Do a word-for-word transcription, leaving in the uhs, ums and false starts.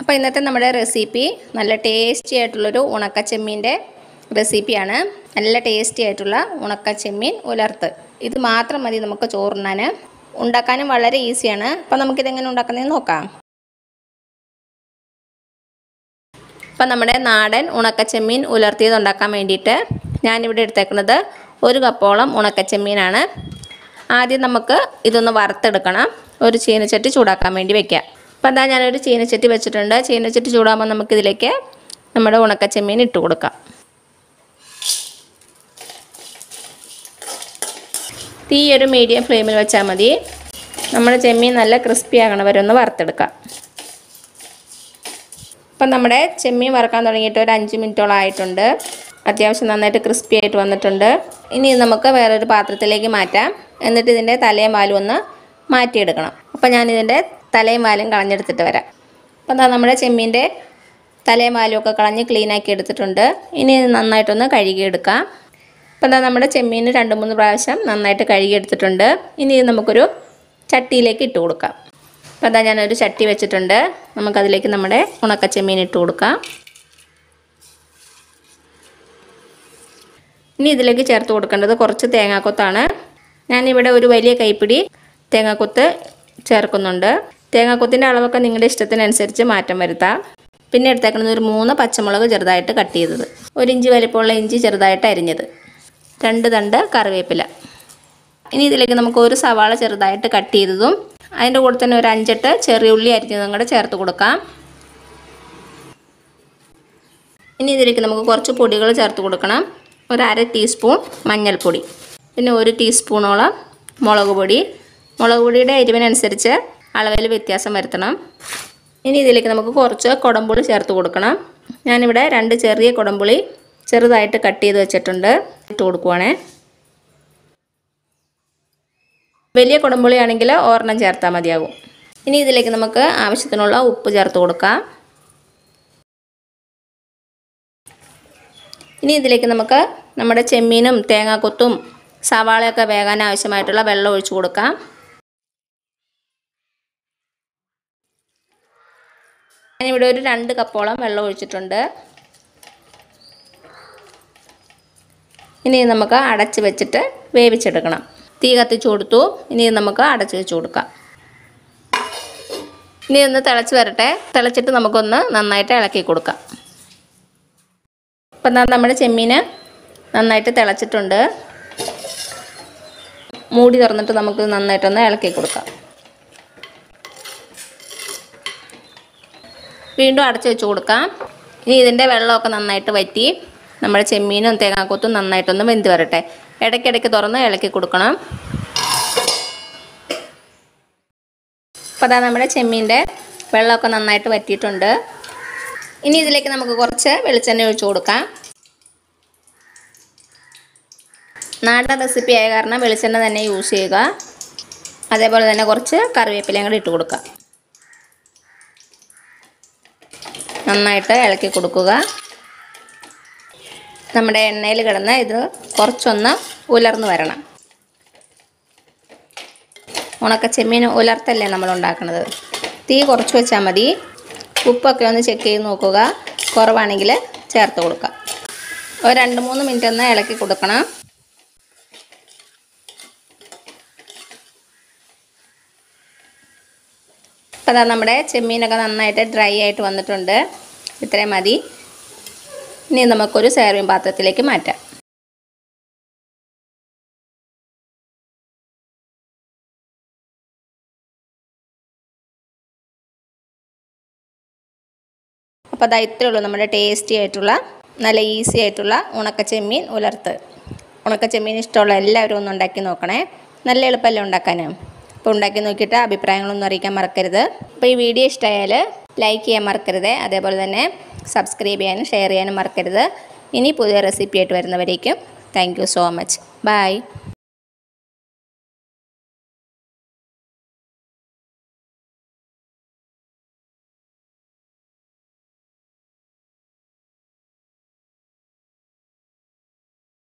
അപ്പോൾ ഇന്നത്തെ നമ്മുടെ റെസിപ്പി നല്ല ടേസ്റ്റി ആയിട്ടുള്ളൊരു ഉണക്ക ചെമ്മീൻ്റെ റെസിപ്പിയാണ്. നല്ല ടേസ്റ്റി ആയിട്ടുള്ള ഉണക്ക ചെമ്മീൻ ഉലർത്ത്. ഇത് മാത്രം മതി നമുക്ക് ചോറുണ്ണാൻ. ഉണ്ടാക്കാനും വളരെ ഈസിയാണ്. അപ്പോൾ നമുക്കിതെങ്ങനെ ഉണ്ടാക്കുന്നതെന്ന് നോക്കാം. അപ്പോൾ നമ്മുടെ നാടൻ ഉണക്ക ചെമ്മീൻ ഉലർത്തിയത് ഉണ്ടാക്കാൻ വേണ്ടിയിട്ട് ഞാനിവിടെ എടുത്തേക്കുന്നത് ഒരു കപ്പോളം ഉണക്ക ചെമ്മീനാണ്. ആദ്യം നമുക്ക് ഇതൊന്ന് വറുത്തെടുക്കണം. ഒരു ചീനച്ചട്ടി ചൂടാക്കാൻ വേണ്ടി വെക്കാം. അപ്പോൾ എന്താ ഞാനൊരു ചീനച്ചട്ടി വെച്ചിട്ടുണ്ട്. ചീനച്ചട്ടി ചൂടാകുമ്പോൾ നമുക്കിതിലേക്ക് നമ്മുടെ ഉണക്ക ചെമ്മീൻ ഇട്ട് കൊടുക്കാം. തീ ഒരു മീഡിയം ഫ്ലെയിമിൽ വെച്ചാൽ മതി. നമ്മുടെ ചെമ്മീൻ നല്ല ക്രിസ്പി ആകണ വരെ ഒന്ന് വറുത്തെടുക്കാം. അപ്പം നമ്മുടെ ചെമ്മീൻ വറുക്കാൻ തുടങ്ങിയിട്ട് ഒരു അഞ്ച് മിനിറ്റോളം ആയിട്ടുണ്ട്. അത്യാവശ്യം നന്നായിട്ട് ക്രിസ്പി ആയിട്ട് വന്നിട്ടുണ്ട്. ഇനി ഇത് നമുക്ക് വേറൊരു പാത്രത്തിലേക്ക് മാറ്റാം. എന്നിട്ട് ഇതിൻ്റെ തലയും വാലും ഒന്ന് മാറ്റിയെടുക്കണം. അപ്പോൾ ഞാനിതിൻ്റെ തലയും വാലും കളഞ്ഞെടുത്തിട്ട് വരാം. അപ്പോൾ എന്താ നമ്മുടെ ചെമ്മീൻ്റെ തലയും വാലും ഒക്കെ കളഞ്ഞ് ക്ലീനാക്കി എടുത്തിട്ടുണ്ട്. ഇനി ഇത് നന്നായിട്ടൊന്ന് കഴുകിയെടുക്കാം. അപ്പോൾ എന്താ നമ്മുടെ ചെമ്മീൻ രണ്ട് മൂന്ന് പ്രാവശ്യം നന്നായിട്ട് കഴുകിയെടുത്തിട്ടുണ്ട്. ഇനി ഇത് നമുക്കൊരു ചട്ടിയിലേക്ക് ഇട്ട് കൊടുക്കാം. അപ്പോൾ എന്താ ഞാനൊരു ചട്ടി വെച്ചിട്ടുണ്ട്. നമുക്കതിലേക്ക് നമ്മുടെ ഉണക്ക ചെമ്മീൻ ഇട്ട് കൊടുക്കാം. ഇനി ഇതിലേക്ക് ചേർത്ത് കൊടുക്കേണ്ടത് കുറച്ച് തേങ്ങാക്കൊത്താണ്. ഞാനിവിടെ ഒരു വലിയ കൈപ്പിടി തേങ്ങാക്കൊത്ത് ചേർക്കുന്നുണ്ട്. തേങ്ങാക്കൊത്തിൻ്റെ അളവൊക്കെ നിങ്ങളുടെ ഇഷ്ടത്തിനനുസരിച്ച് മാറ്റം വരുത്താം. പിന്നെ എടുത്തേക്കുന്നത് ഒരു മൂന്ന് പച്ചമുളക് ചെറുതായിട്ട് കട്ട് ചെയ്തത്, ഒരു ഇഞ്ചി വലിപ്പമുള്ള ഇഞ്ചി ചെറുതായിട്ട് അരിഞ്ഞത്, രണ്ട് തണ്ട് കറിവേപ്പില. ഇനി ഇതിലേക്ക് നമുക്ക് ഒരു സവാള ചെറുതായിട്ട് കട്ട് ചെയ്തതും അതിൻ്റെ കൂടെ തന്നെ ഒരു അഞ്ചെട്ട് ചെറിയ ഉള്ളി അരിഞ്ഞതും കൂടെ ചേർത്ത് കൊടുക്കാം. ഇനി ഇതിലേക്ക് നമുക്ക് കുറച്ച് പൊടികൾ ചേർത്ത് കൊടുക്കണം. ഒരു അര ടീസ്പൂൺ മഞ്ഞൾപ്പൊടി, പിന്നെ ഒരു ടീസ്പൂണോളം മുളക് പൊടി. മുളക് പൊടിയുടെ എരിവിനനുസരിച്ച് അളവിൽ വ്യത്യാസം വരുത്തണം. ഇനി ഇതിലേക്ക് നമുക്ക് കുറച്ച് കുടംപുളി ചേർത്ത് കൊടുക്കണം. ഞാനിവിടെ രണ്ട് ചെറിയ കുടംപുളി ചെറുതായിട്ട് കട്ട് ചെയ്ത് വെച്ചിട്ടുണ്ട്. ഇട്ട് കൊടുക്കുവാണേ. വലിയ കുടംപുളി ആണെങ്കിൽ ഒരെണ്ണം ചേർത്താൽ മതിയാകും. ഇനി ഇതിലേക്ക് നമുക്ക് ആവശ്യത്തിനുള്ള ഉപ്പ് ചേർത്ത് കൊടുക്കാം. ഇനി ഇതിലേക്ക് നമുക്ക് നമ്മുടെ ചെമ്മീനും തേങ്ങാക്കൊത്തും സവാളയൊക്കെ വേകാൻ ആവശ്യമായിട്ടുള്ള വെള്ളം ഒഴിച്ചു കൊടുക്കാം. ഞാനിവിടെ ഒരു രണ്ട് കപ്പോളം വെള്ളം ഒഴിച്ചിട്ടുണ്ട്. ഇനി നമുക്ക് അടച്ച് വെച്ചിട്ട് വേവിച്ചെടുക്കണം. തീ കത്തിച്ച് കൊടുത്തു. ഇനി നമുക്ക് അടച്ച് വെച്ച് കൊടുക്കാം. ഇനി ഒന്ന് തിളച്ച് വരട്ടെ. തിളച്ചിട്ട് നമുക്കൊന്ന് നന്നായിട്ട് ഇളക്കി കൊടുക്കാം. ഇപ്പം എന്താ നമ്മുടെ ചെമ്മീൻ നന്നായിട്ട് തിളച്ചിട്ടുണ്ട്. മൂടി തുറന്നിട്ട് നമുക്ക് നന്നായിട്ടൊന്ന് ഇളക്കി കൊടുക്കാം. വീണ്ടും അടച്ച് വെച്ച് കൊടുക്കാം. ഇനി ഇതിൻ്റെ വെള്ളമൊക്കെ നന്നായിട്ട് വറ്റി നമ്മുടെ ചെമ്മീനും തേങ്ങാക്കൊത്തും നന്നായിട്ടൊന്ന് വെന്ത് വരട്ടെ. ഇടയ്ക്കിടയ്ക്ക് തുറന്ന് ഇളക്കി കൊടുക്കണം. അപ്പോൾ അതാ നമ്മുടെ ചെമ്മീൻ്റെ വെള്ളമൊക്കെ നന്നായിട്ട് വറ്റിയിട്ടുണ്ട്. ഇനി ഇതിലേക്ക് നമുക്ക് കുറച്ച് വെളിച്ചെണ്ണ ഒഴിച്ച് കൊടുക്കാം. നാടൻ റെസിപ്പി ആയ കാരണം വെളിച്ചെണ്ണ തന്നെ യൂസ് ചെയ്യുക. അതേപോലെ തന്നെ കുറച്ച് കറിവേപ്പിലയും കൂടി ഇട്ട് കൊടുക്കുക. നന്നായിട്ട് ഇളക്കി കൊടുക്കുക. നമ്മുടെ എണ്ണയിൽ കിടന്ന് ഇത് കുറച്ചൊന്ന് ഉലർന്ന് വരണം. ഉണക്ക ചെമ്മീൻ ഉലർത്തല്ലേ നമ്മൾ ഉണ്ടാക്കുന്നത്. തീ കുറച്ച് വെച്ചാൽ മതി. ഉപ്പൊക്കെ ഒന്ന് ചെക്ക് ചെയ്ത് നോക്കുക. കുറവാണെങ്കിൽ ചേർത്ത് കൊടുക്കുക. ഒരു രണ്ട് മൂന്ന് മിനിറ്റ് ഒന്ന് ഇളക്കി കൊടുക്കണം. അപ്പോൾ അതാ നമ്മുടെ ചെമ്മീനൊക്കെ നന്നായിട്ട് ഡ്രൈ ആയിട്ട് വന്നിട്ടുണ്ട്. ഇത്രയും മതി. ഇനി നമുക്കൊരു സെർവിങ് പാത്രത്തിലേക്ക് മാറ്റാം. അപ്പോൾ അതാ ഇത്രയേ ഉള്ളൂ നമ്മുടെ ടേസ്റ്റി ആയിട്ടുള്ള നല്ല ഈസി ആയിട്ടുള്ള ഉണക്ക ചെമ്മീൻ ഉലർത്ത്. ഉണക്ക ചെമ്മീൻ ഇഷ്ടമുള്ള എല്ലാവരും ഒന്ന് ഉണ്ടാക്കി നോക്കണേ. നല്ല എളുപ്പമല്ലേ ഉണ്ടാക്കാനും. അപ്പോൾ ഉണ്ടാക്കി നോക്കിയിട്ട് അഭിപ്രായങ്ങളൊന്നും അറിയിക്കാൻ മറക്കരുത്. അപ്പോൾ ഈ വീഡിയോ ഇഷ്ടമായാൽ ലൈക്ക് ചെയ്യാൻ മറക്കരുത്. അതേപോലെ തന്നെ സബ്സ്ക്രൈബ് ചെയ്യാനും ഷെയർ ചെയ്യാനും മറക്കരുത്. ഇനി പുതിയ റെസിപ്പി ആയിട്ട് വരുന്നവരേക്കും thank you so much. By.